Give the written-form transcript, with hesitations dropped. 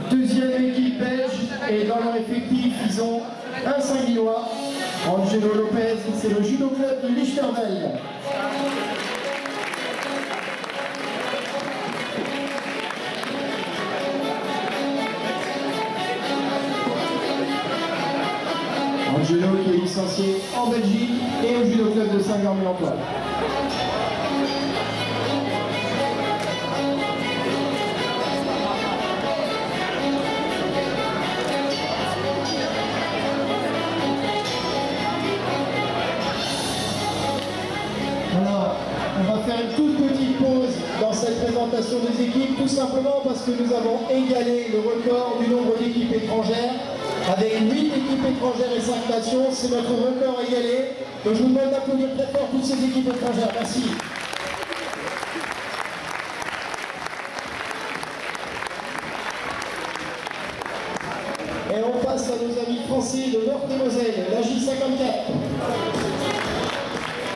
deuxième équipe belge, et dans leur effectif, ils ont un Saint-Guillois, Angelo Lopez, c'est le judo club de Lichtervelde. Angelo qui est licencié en Belgique et au judo club de Saint-Germain-en-Toile. Voilà, on va faire une toute petite pause dans cette présentation des équipes, tout simplement parce que nous avons égalé le record du nombre d'équipes étrangères. Avec 8 équipes étrangères et 5 nations, c'est notre record égalé. Donc je vous demande d'applaudir très fort toutes ces équipes étrangères. Merci. Et on passe à nos amis français de Meurthe-et-Moselle, la J52.